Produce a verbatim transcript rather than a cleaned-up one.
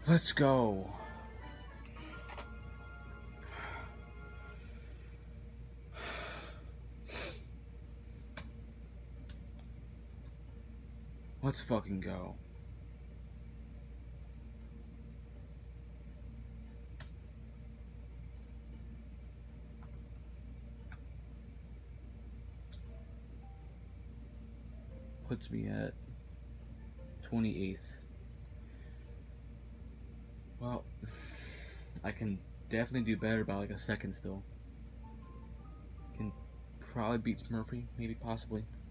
Let's go. Let's fucking go. Puts me at twenty-eighth. Well, I can definitely do better by like a second still. Can probably beat Smurfy, maybe, possibly.